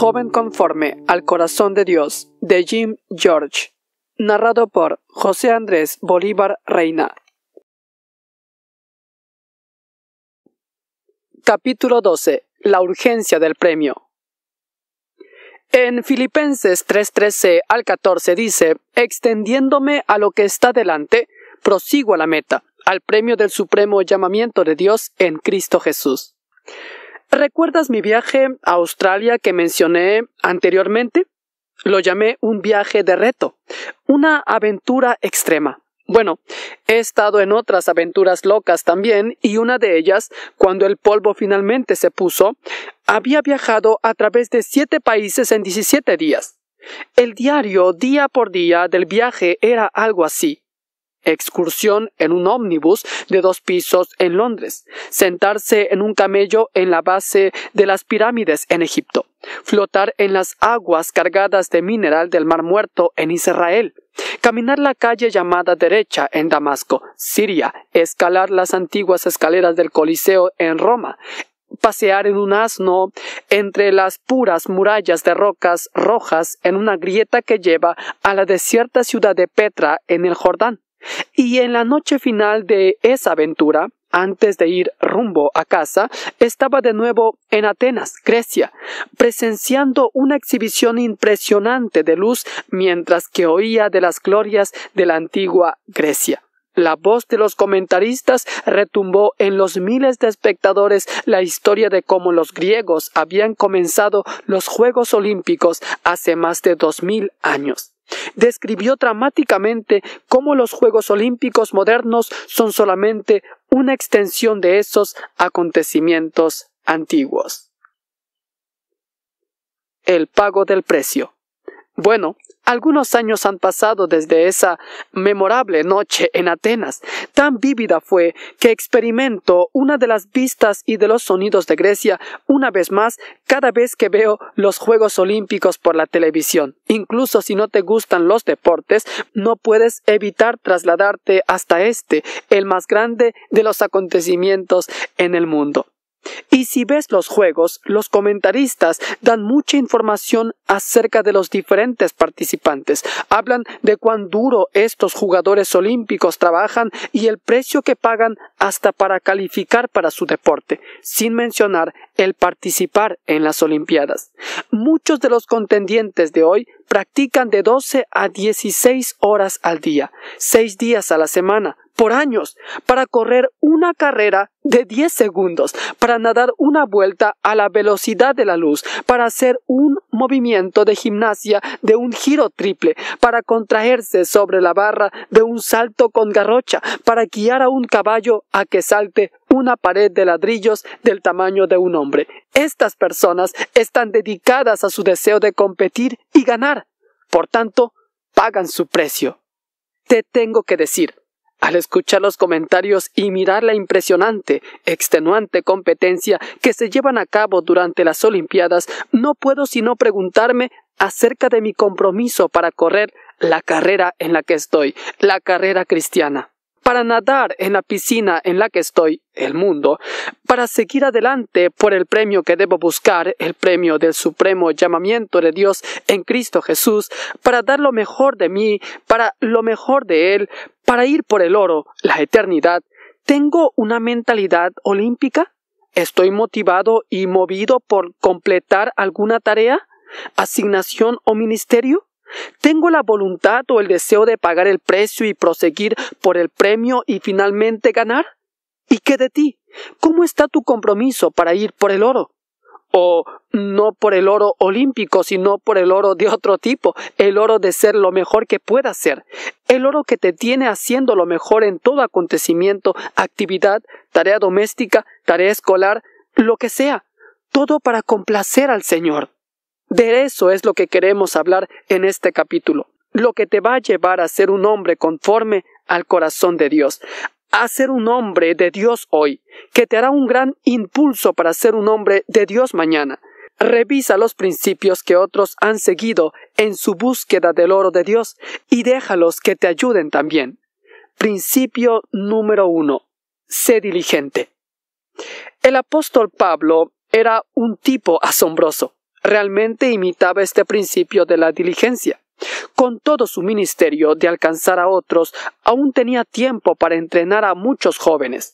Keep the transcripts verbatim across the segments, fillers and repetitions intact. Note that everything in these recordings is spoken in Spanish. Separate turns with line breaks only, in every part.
Joven conforme al corazón de Dios, de Jim George, narrado por José Andrés Bolívar Reina. Capítulo doce. La urgencia del premio. En Filipenses tres trece al catorce dice: extendiéndome a lo que está delante, prosigo a la meta, al premio del supremo llamamiento de Dios en Cristo Jesús. ¿Recuerdas mi viaje a Australia que mencioné anteriormente? Lo llamé un viaje de reto, una aventura extrema. Bueno, he estado en otras aventuras locas también, y una de ellas, cuando el polvo finalmente se puso, había viajado a través de siete países en diecisiete días. El diario día por día del viaje era algo así. Excursión en un ómnibus de dos pisos en Londres, sentarse en un camello en la base de las pirámides en Egipto, flotar en las aguas cargadas de mineral del Mar Muerto en Israel, caminar la calle llamada derecha en Damasco, Siria, escalar las antiguas escaleras del Coliseo en Roma, pasear en un asno entre las puras murallas de rocas rojas en una grieta que lleva a la desierta ciudad de Petra en el Jordán. Y en la noche final de esa aventura, antes de ir rumbo a casa, estaba de nuevo en Atenas, Grecia, presenciando una exhibición impresionante de luz mientras que oía de las glorias de la antigua Grecia. La voz de los comentaristas retumbó en los miles de espectadores la historia de cómo los griegos habían comenzado los Juegos Olímpicos hace más de dos mil años. Describió dramáticamente cómo los Juegos Olímpicos modernos son solamente una extensión de esos acontecimientos antiguos. El pago del precio. Bueno, algunos años han pasado desde esa memorable noche en Atenas. Tan vívida fue que experimento una de las vistas y de los sonidos de Grecia una vez más cada vez que veo los Juegos Olímpicos por la televisión. Incluso si no te gustan los deportes, no puedes evitar trasladarte hasta este, el más grande de los acontecimientos en el mundo. Y si ves los juegos, los comentaristas dan mucha información acerca de los diferentes participantes. Hablan de cuán duro estos jugadores olímpicos trabajan y el precio que pagan hasta para calificar para su deporte, sin mencionar el participar en las Olimpiadas. Muchos de los contendientes de hoy practican de doce a dieciséis horas al día, seis días a la semana, por años, para correr una carrera de diez segundos, para nadar una vuelta a la velocidad de la luz, para hacer un movimiento de gimnasia de un giro triple, para contraerse sobre la barra de un salto con garrocha, para guiar a un caballo a que salte una pared de ladrillos del tamaño de un hombre. Estas personas están dedicadas a su deseo de competir y ganar. Por tanto, pagan su precio. Te tengo que decir, al escuchar los comentarios y mirar la impresionante, extenuante competencia que se llevan a cabo durante las Olimpiadas, no puedo sino preguntarme acerca de mi compromiso para correr la carrera en la que estoy, la carrera cristiana. Para nadar en la piscina en la que estoy, el mundo, para seguir adelante por el premio que debo buscar, el premio del supremo llamamiento de Dios en Cristo Jesús, para dar lo mejor de mí, para lo mejor de Él, para ir por el oro, la eternidad. ¿Tengo una mentalidad olímpica? ¿Estoy motivado y movido por completar alguna tarea, asignación o ministerio? ¿Tengo la voluntad o el deseo de pagar el precio y proseguir por el premio y finalmente ganar? ¿Y qué de ti? ¿Cómo está tu compromiso para ir por el oro? O no por el oro olímpico, sino por el oro de otro tipo, el oro de ser lo mejor que puedas ser, el oro que te tiene haciendo lo mejor en todo acontecimiento, actividad, tarea doméstica, tarea escolar, lo que sea, todo para complacer al Señor. De eso es lo que queremos hablar en este capítulo, lo que te va a llevar a ser un hombre conforme al corazón de Dios, a ser un hombre de Dios hoy, que te hará un gran impulso para ser un hombre de Dios mañana. Revisa los principios que otros han seguido en su búsqueda del oro de Dios y déjalos que te ayuden también. Principio número uno. Sé diligente. El apóstol Pablo era un tipo asombroso. realmente imitaba este principio de la diligencia. Con todo su ministerio de alcanzar a otros, aún tenía tiempo para entrenar a muchos jóvenes.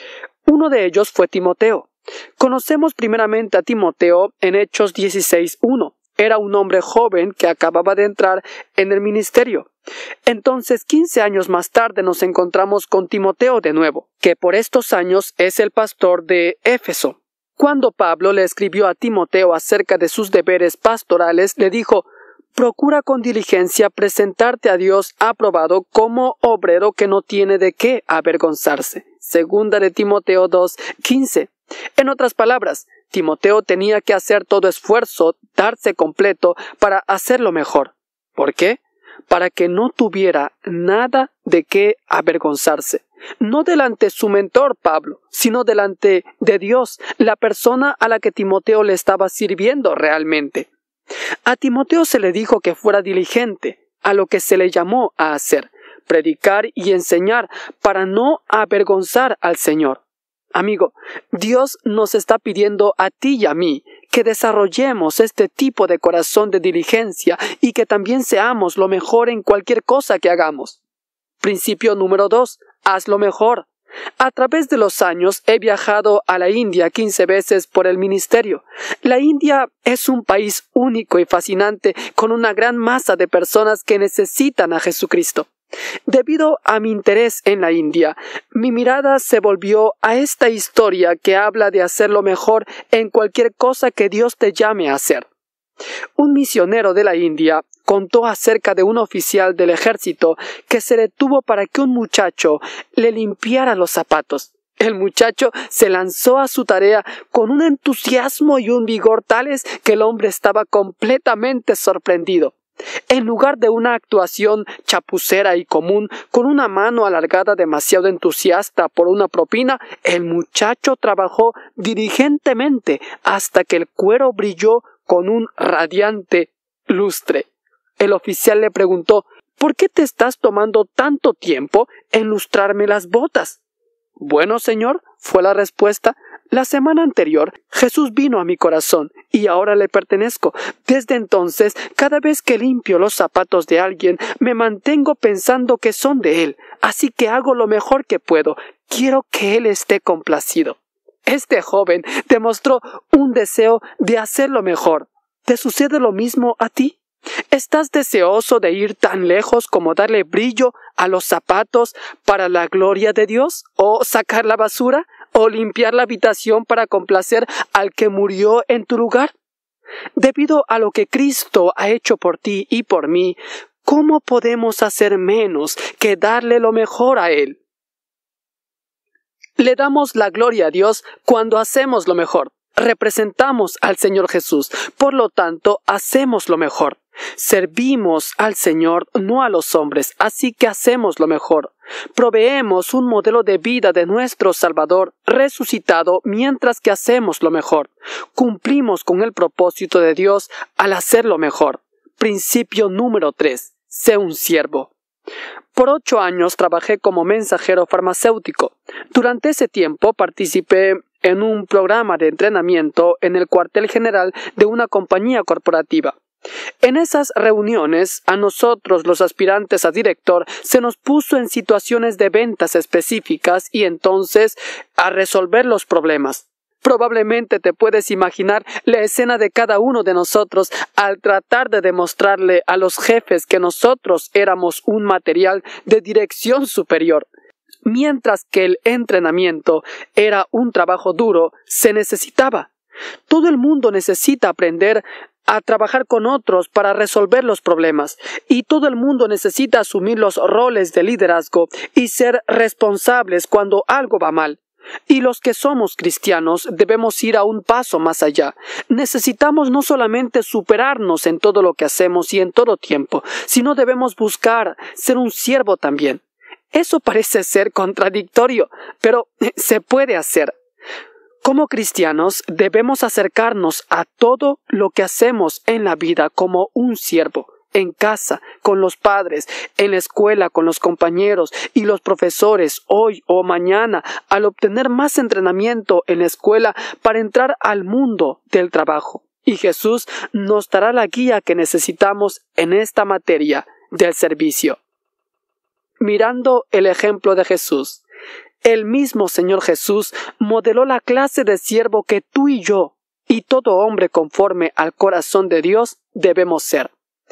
Uno de ellos fue Timoteo. Conocemos primeramente a Timoteo en Hechos dieciséis uno. Era un hombre joven que acababa de entrar en el ministerio. Entonces, quince años más tarde nos encontramos con Timoteo de nuevo, que por estos años es el pastor de Éfeso. Cuando Pablo le escribió a Timoteo acerca de sus deberes pastorales, le dijo: procura con diligencia presentarte a Dios aprobado como obrero que no tiene de qué avergonzarse. Segunda de Timoteo dos quince. En otras palabras, Timoteo tenía que hacer todo esfuerzo, darse completo para hacerlo mejor. ¿Por qué? Para que no tuviera nada de qué avergonzarse. No delante su mentor Pablo, sino delante de Dios, la persona a la que Timoteo le estaba sirviendo realmente. A Timoteo se le dijo que fuera diligente a lo que se le llamó a hacer, predicar y enseñar para no avergonzar al Señor. Amigo, Dios nos está pidiendo a ti y a mí que desarrollemos este tipo de corazón de diligencia y que también seamos lo mejor en cualquier cosa que hagamos. Principio número dos. Haz lo mejor. A través de los años he viajado a la India quince veces por el ministerio. La India es un país único y fascinante con una gran masa de personas que necesitan a Jesucristo. Debido a mi interés en la India, mi mirada se volvió a esta historia que habla de hacer lo mejor en cualquier cosa que Dios te llame a hacer. Un misionero de la India contó acerca de un oficial del ejército que se detuvo para que un muchacho le limpiara los zapatos. El muchacho se lanzó a su tarea con un entusiasmo y un vigor tales que el hombre estaba completamente sorprendido. En lugar de una actuación chapucera y común, con una mano alargada demasiado entusiasta por una propina, el muchacho trabajó diligentemente hasta que el cuero brilló con un radiante lustre. El oficial le preguntó: ¿por qué te estás tomando tanto tiempo en lustrarme las botas? Bueno, señor, fue la respuesta. La semana anterior, Jesús vino a mi corazón y ahora le pertenezco. Desde entonces, cada vez que limpio los zapatos de alguien, me mantengo pensando que son de él, así que hago lo mejor que puedo. Quiero que él esté complacido. Este joven demostró un deseo de hacerlo mejor. ¿Te sucede lo mismo a ti? ¿Estás deseoso de ir tan lejos como darle brillo a los zapatos para la gloria de Dios? ¿O sacar la basura? ¿O limpiar la habitación para complacer al que murió en tu lugar? Debido a lo que Cristo ha hecho por ti y por mí, ¿cómo podemos hacer menos que darle lo mejor a Él? Le damos la gloria a Dios cuando hacemos lo mejor. Representamos al Señor Jesús, por lo tanto, hacemos lo mejor. Servimos al Señor, no a los hombres, así que hacemos lo mejor. Proveemos un modelo de vida de nuestro Salvador resucitado mientras que hacemos lo mejor. Cumplimos con el propósito de Dios al hacer lo mejor. Principio número tres. Sé un siervo. Por ocho años trabajé como mensajero farmacéutico. Durante ese tiempo participé en un programa de entrenamiento en el cuartel general de una compañía corporativa. En esas reuniones, a nosotros, los aspirantes a director, se nos puso en situaciones de ventas específicas y entonces a resolver los problemas. Probablemente te puedes imaginar la escena de cada uno de nosotros al tratar de demostrarle a los jefes que nosotros éramos un material de dirección superior. Mientras que el entrenamiento era un trabajo duro, se necesitaba. Todo el mundo necesita aprender a trabajar con otros para resolver los problemas, y todo el mundo necesita asumir los roles de liderazgo y ser responsables cuando algo va mal. Y los que somos cristianos debemos ir a un paso más allá. Necesitamos no solamente superarnos en todo lo que hacemos y en todo tiempo, sino debemos buscar ser un siervo también. Eso parece ser contradictorio, pero se puede hacer. Como cristianos debemos acercarnos a todo lo que hacemos en la vida como un siervo, en casa, con los padres, en la escuela, con los compañeros y los profesores, hoy o mañana, al obtener más entrenamiento en la escuela para entrar al mundo del trabajo. y Jesús nos dará la guía que necesitamos en esta materia del servicio. Mirando el ejemplo de Jesús, el mismo Señor Jesús modeló la clase de siervo que tú y yo, y todo hombre conforme al corazón de Dios, debemos ser.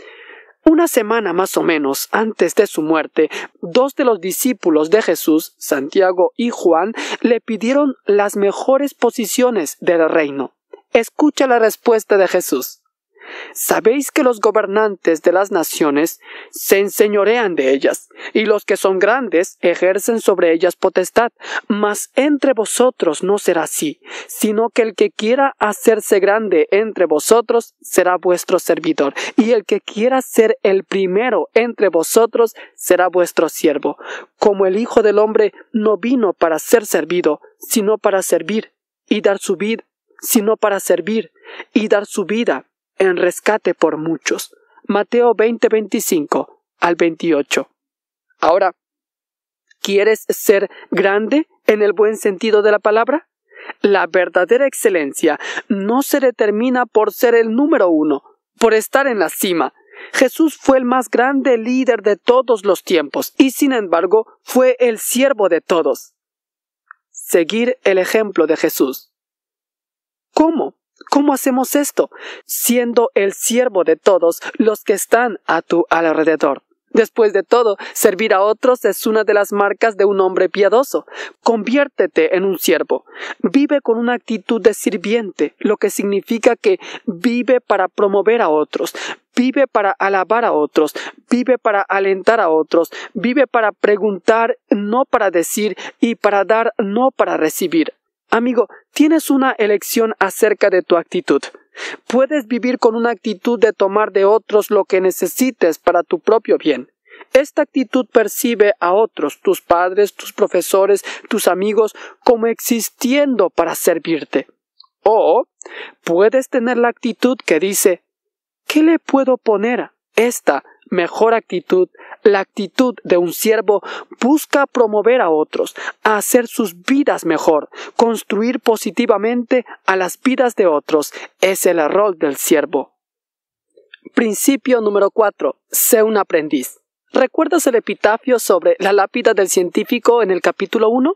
Una semana más o menos antes de su muerte, dos de los discípulos de Jesús, Santiago y Juan, le pidieron las mejores posiciones del reino. Escucha la respuesta de Jesús. Sabéis que los gobernantes de las naciones se enseñorean de ellas, y los que son grandes ejercen sobre ellas potestad. Mas entre vosotros no será así, sino que el que quiera hacerse grande entre vosotros será vuestro servidor, y el que quiera ser el primero entre vosotros será vuestro siervo. Como el Hijo del Hombre no vino para ser servido, sino para servir, y dar su vida, sino para servir, y dar su vida en rescate por muchos. Mateo veinte, veinticinco al veintiocho. Ahora, ¿quieres ser grande en el buen sentido de la palabra? La verdadera excelencia no se determina por ser el número uno, por estar en la cima. Jesús fue el más grande líder de todos los tiempos y, sin embargo, fue el siervo de todos. Seguir el ejemplo de Jesús. ¿Cómo? ¿Cómo hacemos esto? Siendo el siervo de todos los que están a tu alrededor. Después de todo, servir a otros es una de las marcas de un hombre piadoso. Conviértete en un siervo. Vive con una actitud de sirviente, lo que significa que vive para promover a otros, vive para alabar a otros, vive para alentar a otros, vive para preguntar, no para decir, y para dar, no para recibir. Amigo, tienes una elección acerca de tu actitud. Puedes vivir con una actitud de tomar de otros lo que necesites para tu propio bien. Esta actitud percibe a otros, tus padres, tus profesores, tus amigos, como existiendo para servirte. O puedes tener la actitud que dice, ¿qué le puedo poner a esta mejor actitud? La actitud de un siervo busca promover a otros, a hacer sus vidas mejor, construir positivamente a las vidas de otros. Es el rol del siervo. Principio número cuatro. Sé un aprendiz. ¿Recuerdas el epitafio sobre la lápida del científico en el capítulo uno?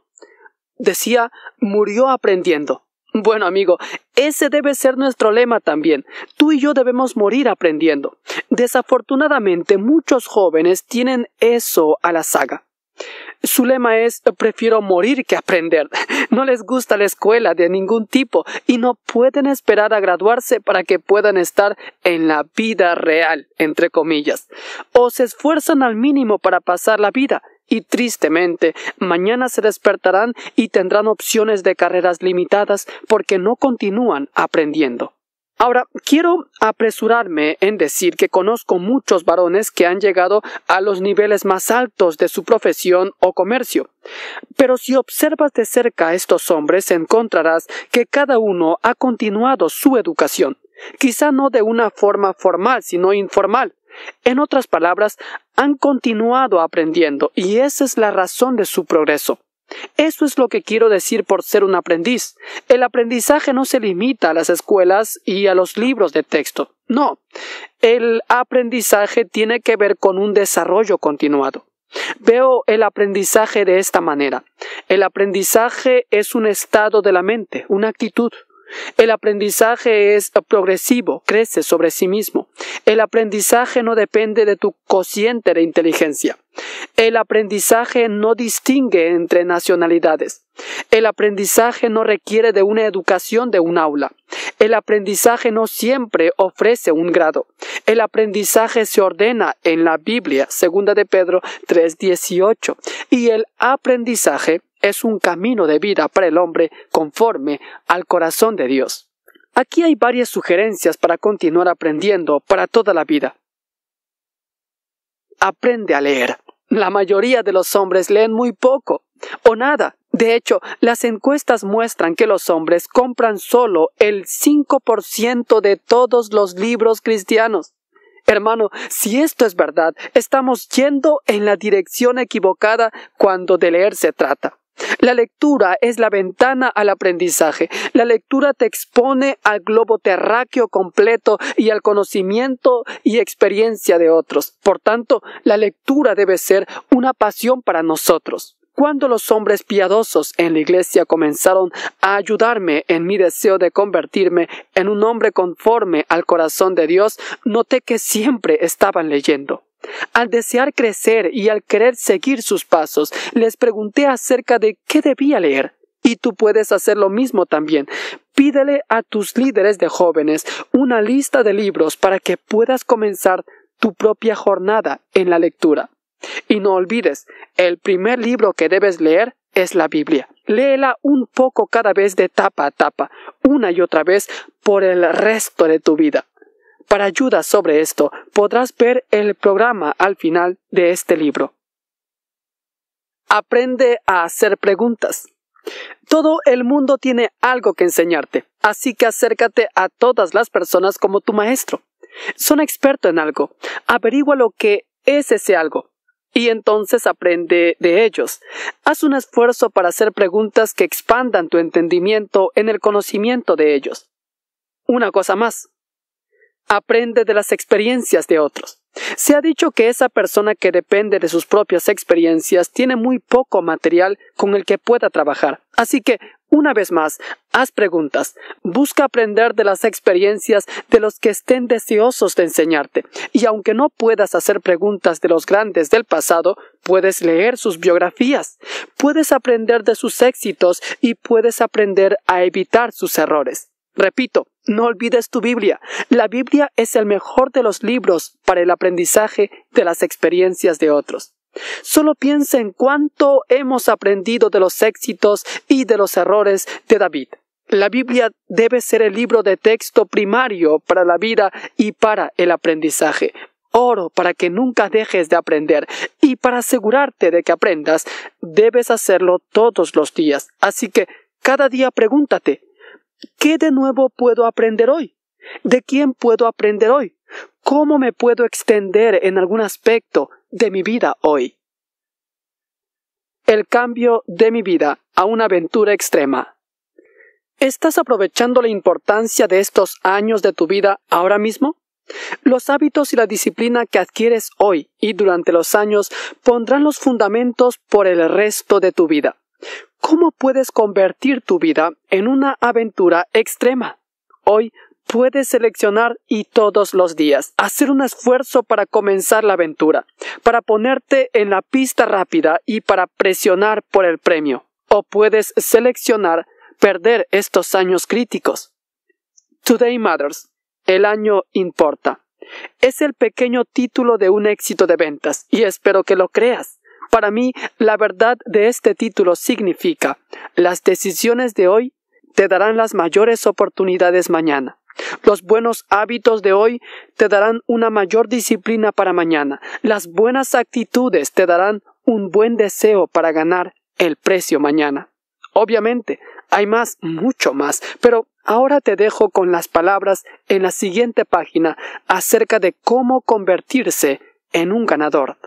Decía, murió aprendiendo. Bueno, amigo, ese debe ser nuestro lema también. Tú y yo debemos morir aprendiendo. Desafortunadamente, muchos jóvenes tienen eso a la saga. Su lema es, prefiero morir que aprender. No les gusta la escuela de ningún tipo y no pueden esperar a graduarse para que puedan estar en la vida real, entre comillas. O se esfuerzan al mínimo para pasar la vida. Y tristemente, mañana se despertarán y tendrán opciones de carreras limitadas porque no continúan aprendiendo. Ahora, quiero apresurarme en decir que conozco muchos varones que han llegado a los niveles más altos de su profesión o comercio. Pero si observas de cerca a estos hombres, encontrarás que cada uno ha continuado su educación, quizá no de una forma formal, sino informal. En otras palabras, han continuado aprendiendo y esa es la razón de su progreso. Eso es lo que quiero decir por ser un aprendiz. El aprendizaje no se limita a las escuelas y a los libros de texto. No, el aprendizaje tiene que ver con un desarrollo continuado. Veo el aprendizaje de esta manera. El aprendizaje es un estado de la mente, una actitud. El aprendizaje es progresivo, crece sobre sí mismo. El aprendizaje no depende de tu cociente de inteligencia. El aprendizaje no distingue entre nacionalidades. El aprendizaje no requiere de una educación de un aula. El aprendizaje no siempre ofrece un grado. El aprendizaje se ordena en la Biblia, segunda de Pedro tres dieciocho, y el aprendizaje es un camino de vida para el hombre conforme al corazón de Dios. Aquí hay varias sugerencias para continuar aprendiendo para toda la vida. Aprende a leer. La mayoría de los hombres leen muy poco o nada. De hecho, las encuestas muestran que los hombres compran solo el cinco por ciento de todos los libros cristianos. Hermano, si esto es verdad, estamos yendo en la dirección equivocada cuando de leer se trata. La lectura es la ventana al aprendizaje. La lectura te expone al globo terráqueo completo y al conocimiento y experiencia de otros. Por tanto, la lectura debe ser una pasión para nosotros. Cuando los hombres piadosos en la iglesia comenzaron a ayudarme en mi deseo de convertirme en un hombre conforme al corazón de Dios, noté que siempre estaban leyendo. Al desear crecer y al querer seguir sus pasos, les pregunté acerca de qué debía leer. Y tú puedes hacer lo mismo también. Pídele a tus líderes de jóvenes una lista de libros para que puedas comenzar tu propia jornada en la lectura. Y no olvides, el primer libro que debes leer es la Biblia. Léela un poco cada vez de tapa a tapa, una y otra vez por el resto de tu vida. Para ayuda sobre esto, podrás ver el programa al final de este libro. Aprende a hacer preguntas. Todo el mundo tiene algo que enseñarte, así que acércate a todas las personas como tu maestro. Son expertos en algo. Averigua lo que es ese algo. Y entonces aprende de ellos. Haz un esfuerzo para hacer preguntas que expandan tu entendimiento en el conocimiento de ellos. Una cosa más. Aprende de las experiencias de otros. Se ha dicho que esa persona que depende de sus propias experiencias tiene muy poco material con el que pueda trabajar. Así que, una vez más, haz preguntas. Busca aprender de las experiencias de los que estén deseosos de enseñarte. Y aunque no puedas hacer preguntas de los grandes del pasado, puedes leer sus biografías. Puedes aprender de sus éxitos y puedes aprender a evitar sus errores. Repito, no olvides tu Biblia. La Biblia es el mejor de los libros para el aprendizaje de las experiencias de otros. Solo piensa en cuánto hemos aprendido de los éxitos y de los errores de David. La Biblia debe ser el libro de texto primario para la vida y para el aprendizaje. Oro para que nunca dejes de aprender, y para asegurarte de que aprendas, debes hacerlo todos los días. Así que cada día pregúntate, ¿qué de nuevo puedo aprender hoy? ¿De quién puedo aprender hoy? ¿Cómo me puedo extender en algún aspecto de mi vida hoy? El cambio de mi vida a una aventura extrema. ¿Estás aprovechando la importancia de estos años de tu vida ahora mismo? Los hábitos y la disciplina que adquieres hoy y durante los años pondrán los fundamentos por el resto de tu vida. ¿Cómo puedes convertir tu vida en una aventura extrema? Hoy puedes seleccionar y todos los días hacer un esfuerzo para comenzar la aventura, para ponerte en la pista rápida y para presionar por el premio. O puedes seleccionar perder estos años críticos. Today Matters. El año importa. Es el pequeño título de un éxito de ventas y espero que lo creas. Para mí, la verdad de este título significa: las decisiones de hoy te darán las mayores oportunidades mañana. Los buenos hábitos de hoy te darán una mayor disciplina para mañana. Las buenas actitudes te darán un buen deseo para ganar el precio mañana. Obviamente, hay más, mucho más, pero ahora te dejo con las palabras en la siguiente página acerca de cómo convertirse en un ganador.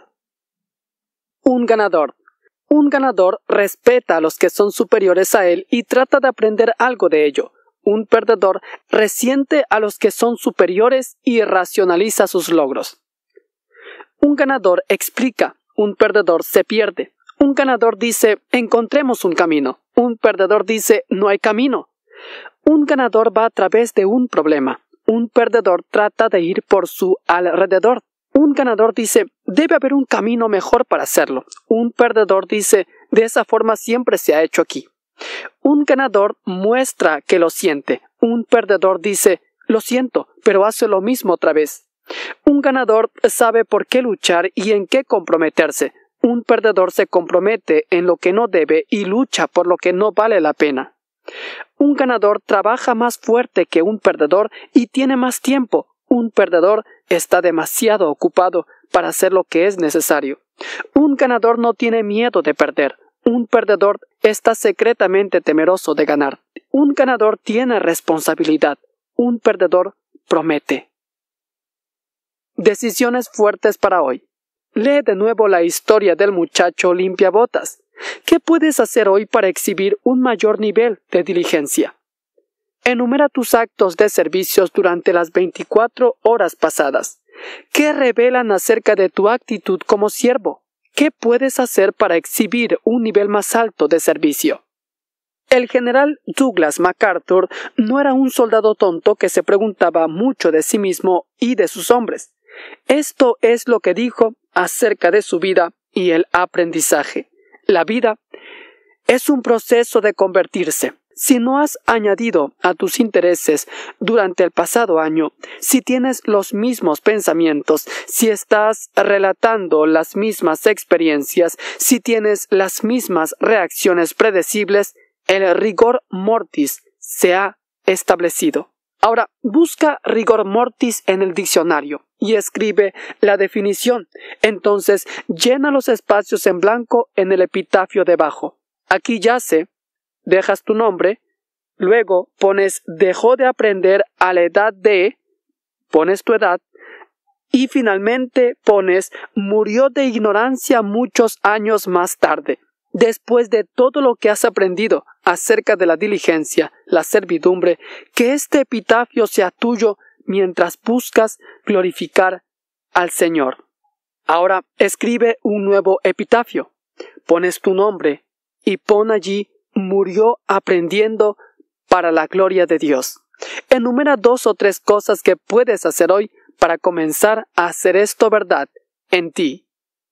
Un ganador. Un ganador respeta a los que son superiores a él y trata de aprender algo de ello. Un perdedor resiente a los que son superiores y racionaliza sus logros. Un ganador explica, un perdedor se pierde. Un ganador dice, encontremos un camino. Un perdedor dice, no hay camino. Un ganador va a través de un problema. Un perdedor trata de ir por su alrededor. Un ganador dice, debe haber un camino mejor para hacerlo. Un perdedor dice, de esa forma siempre se ha hecho aquí. Un ganador muestra que lo siente. Un perdedor dice, lo siento, pero hace lo mismo otra vez. Un ganador sabe por qué luchar y en qué comprometerse. Un perdedor se compromete en lo que no debe y lucha por lo que no vale la pena. Un ganador trabaja más fuerte que un perdedor y tiene más tiempo. Un perdedor está demasiado ocupado para hacer lo que es necesario. Un ganador no tiene miedo de perder. Un perdedor está secretamente temeroso de ganar. Un ganador tiene responsabilidad. Un perdedor promete. Decisiones fuertes para hoy. Lee de nuevo la historia del muchacho limpiabotas. ¿Qué puedes hacer hoy para exhibir un mayor nivel de diligencia? Enumera tus actos de servicios durante las veinticuatro horas pasadas. ¿Qué revelan acerca de tu actitud como siervo? ¿Qué puedes hacer para exhibir un nivel más alto de servicio? El general Douglas MacArthur no era un soldado tonto que se preguntaba mucho de sí mismo y de sus hombres. Esto es lo que dijo acerca de su vida y el aprendizaje. La vida es un proceso de convertirse. Si no has añadido a tus intereses durante el pasado año, si tienes los mismos pensamientos, si estás relatando las mismas experiencias, si tienes las mismas reacciones predecibles, el rigor mortis se ha establecido. Ahora, busca rigor mortis en el diccionario y escribe la definición. Entonces, llena los espacios en blanco en el epitafio debajo. Aquí yace, dejas tu nombre, luego pones dejó de aprender a la edad de, pones tu edad, y finalmente pones murió de ignorancia muchos años más tarde. Después de todo lo que has aprendido acerca de la diligencia, la servidumbre, que este epitafio sea tuyo mientras buscas glorificar al Señor. Ahora escribe un nuevo epitafio. Pones tu nombre y pon allí murió aprendiendo para la gloria de Dios. Enumera dos o tres cosas que puedes hacer hoy para comenzar a hacer esto verdad en ti.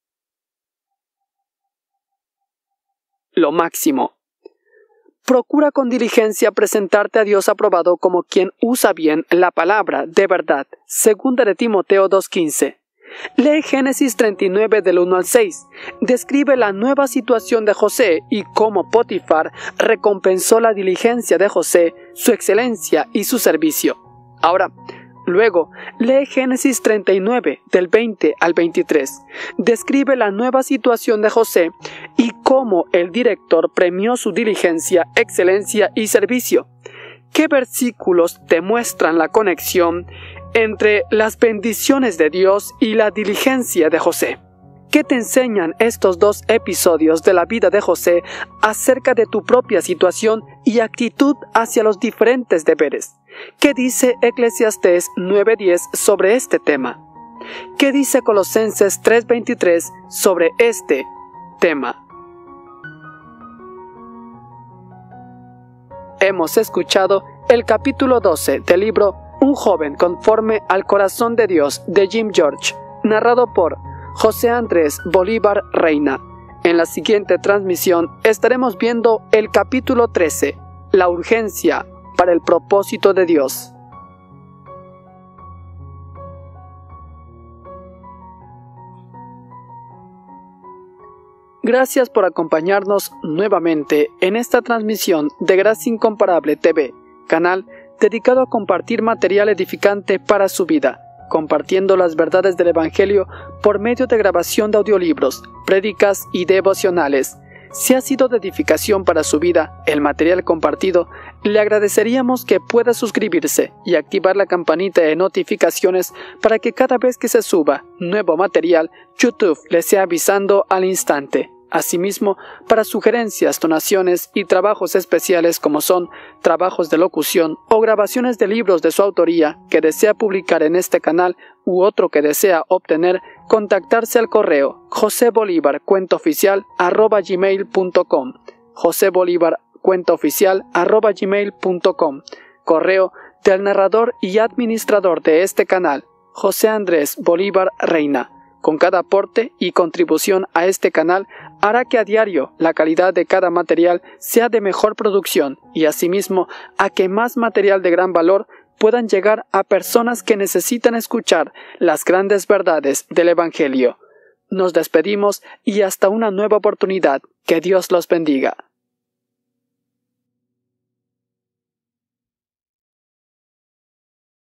Lo máximo. Procura con diligencia presentarte a Dios aprobado como quien usa bien la palabra de verdad. Segunda de Timoteo dos quince. Lee Génesis treinta y nueve del uno al seis. Describe la nueva situación de José y cómo Potifar recompensó la diligencia de José, su excelencia y su servicio. Ahora, luego, lee Génesis treinta y nueve del veinte al veintitrés. Describe la nueva situación de José y cómo el director premió su diligencia, excelencia y servicio. ¿Qué versículos te muestran la conexión entre las bendiciones de Dios y la diligencia de José? ¿Qué te enseñan estos dos episodios de la vida de José acerca de tu propia situación y actitud hacia los diferentes deberes? ¿Qué dice Eclesiastés nueve diez sobre este tema? ¿Qué dice Colosenses tres veintitrés sobre este tema? Hemos escuchado el capítulo doce del libro Un joven conforme al corazón de Dios de Jim George, narrado por José Andrés Bolívar Reina. En la siguiente transmisión estaremos viendo el capítulo trece, La urgencia para el propósito de Dios. Gracias por acompañarnos nuevamente en esta transmisión de Gracia Incomparable T V, canal dedicado a compartir material edificante para su vida, compartiendo las verdades del Evangelio por medio de grabación de audiolibros, prédicas y devocionales. Si ha sido de edificación para su vida el material compartido, le agradeceríamos que pueda suscribirse y activar la campanita de notificaciones para que cada vez que se suba nuevo material, YouTube le sea avisando al instante. Asimismo, para sugerencias, donaciones y trabajos especiales como son trabajos de locución o grabaciones de libros de su autoría que desea publicar en este canal u otro que desea obtener, contactarse al correo josebolivarcuentaoficial arroba gmail punto com, josebolivarcuentaoficial arroba gmail punto com, correo del narrador y administrador de este canal, José Andrés Bolívar Reina. Con cada aporte y contribución a este canal hará que a diario la calidad de cada material sea de mejor producción y asimismo a que más material de gran valor puedan llegar a personas que necesitan escuchar las grandes verdades del Evangelio. Nos despedimos y hasta una nueva oportunidad. Que Dios los bendiga.